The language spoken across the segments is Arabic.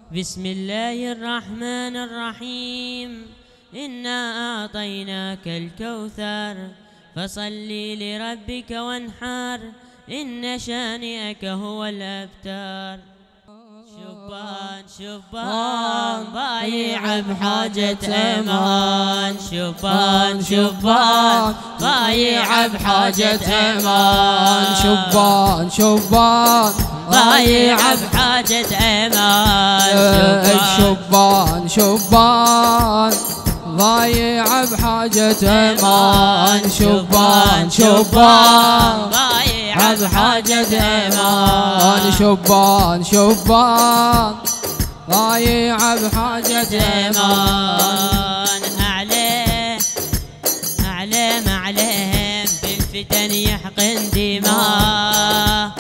بسم الله الرحمن الرحيم. إنا أعطيناك الكوثر فصل لربك وانحر إن شانئك هو الأبتر. شبان شبان ضايع بحاجة أمان، شبان شبان ضايع بحاجة أمان، شبان شبان ضايع بحاجة أمان، شبان شبان ضايع بحاجة أمان، شبان شبان ضايع بحاجة أمان، شبان شبان ضايع بحاجة أمان. أعلم عليهم بالفتن يحقن دماء،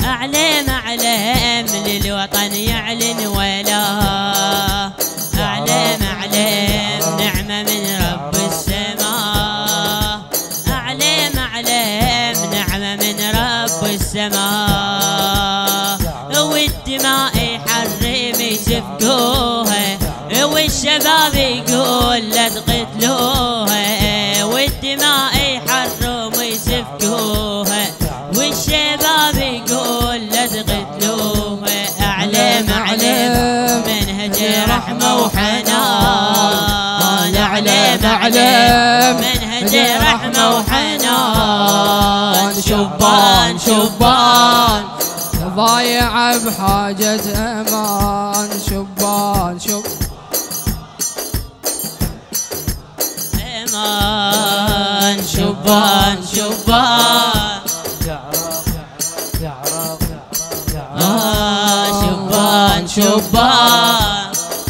أعلم للوطن يعلن ولا، أعلم نعمة من رب السماء، أعلم نعمة من رب السماء. والدماء يحرم يسفكوها، والشباب يقول لا تقتلوها، والدماء يحرم يسفكوها، والشباب يقول لا تقتلوها. أعلم منهج رحمة وحنان، أعلم منهج رحمة وحنان. شبان شبان ضايع بحاجة أمان، شبان أمان. شبان شبان شبان شبان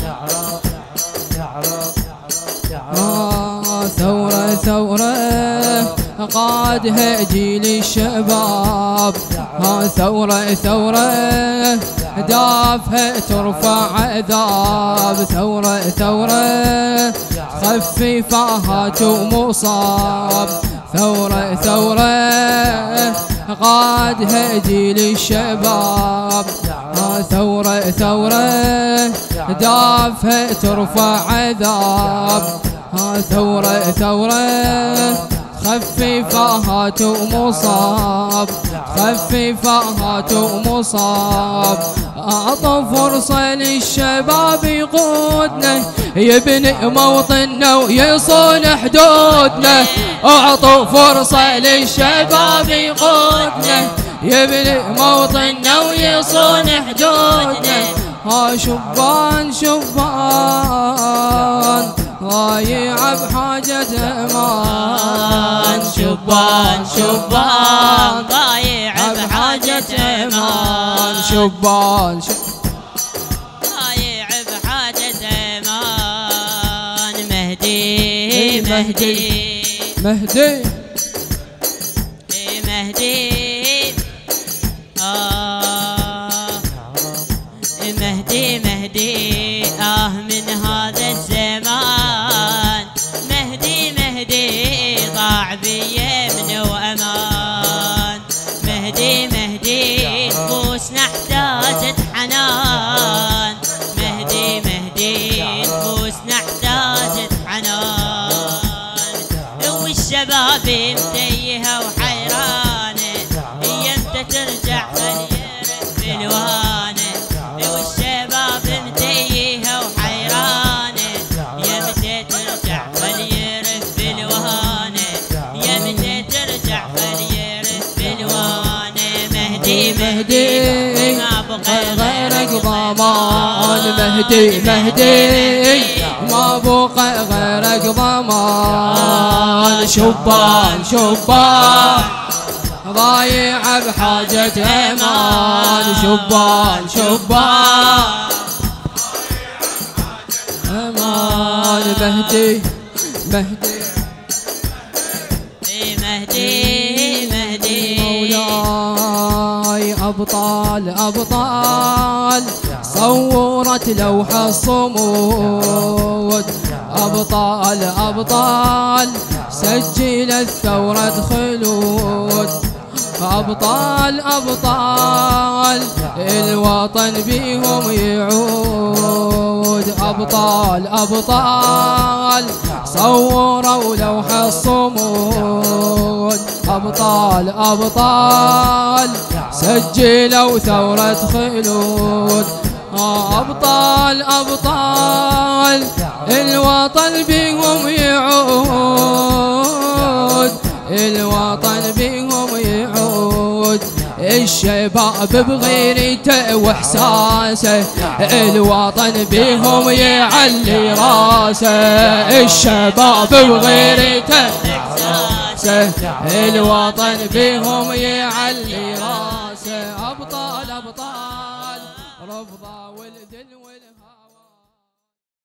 ثورة ثورة قادها جيل الشباب، ثورة ثورة دافها ترفع عذاب، ثورة ثورة خفي فاهات ومصاب، ثورة ثورة قادها جيل الشباب، ثورة ثورة دافها ترفع عذاب، ثورة ثورة خفي فاهات ومصاب، خفي فاهات ومصاب. أعطوا فرصة للشباب يقودنا، يبني موطننا ويصون حدودنا، أعطوا فرصة للشباب يقودنا، يبني موطننا ويصون حدودنا. شبان شبان ضايع بحاجة أمان، شبان شبان ضايع بحاجة أمان، شبان ضايع بحاجة أمان. مهدي مهدي مهدي مهدي مهدي مهدي من هذا الزمان، مهدي ضاع بيمن وأمان، مهدي نفوسنا احتاجت حنان، مهدي نفوسنا احتاجت حنان. والشباب متيهة وحيرانة، يمتى ترجع خليرك بالوانة، والشباب متيهة وحيرانة، يمتى ترجع خليرك بالوانة، يمتى ترجع خليرك بالوانة. مهدي ما بقى غيرك ضمان، مهدي ما بقى غيرك ضمان، شبان شبان ضايع بحاجة أمان، شبان شبان أمان. مهدي مولاي أبطال صورت لوحة الصمود، أبطال سجلت ثورة خلود، أبطال الوطن بيهم يعود. أبطال أبطال صوروا لوح الصمود، أبطال أبطال سجلوا ثورة خلود. أبطال أبطال الوطن بهم يعود، الوطن بهم يعود. الشباب بغيرته واحساسه الوطن بهم يعلي راسه، الشباب بغيرته واحساسه الوطن بهم يعلي راسه.